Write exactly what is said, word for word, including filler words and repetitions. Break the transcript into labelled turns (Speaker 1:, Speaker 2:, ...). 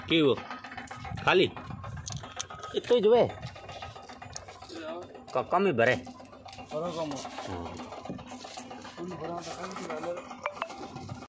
Speaker 1: की वो खाली इतो जो है कम ही भरे।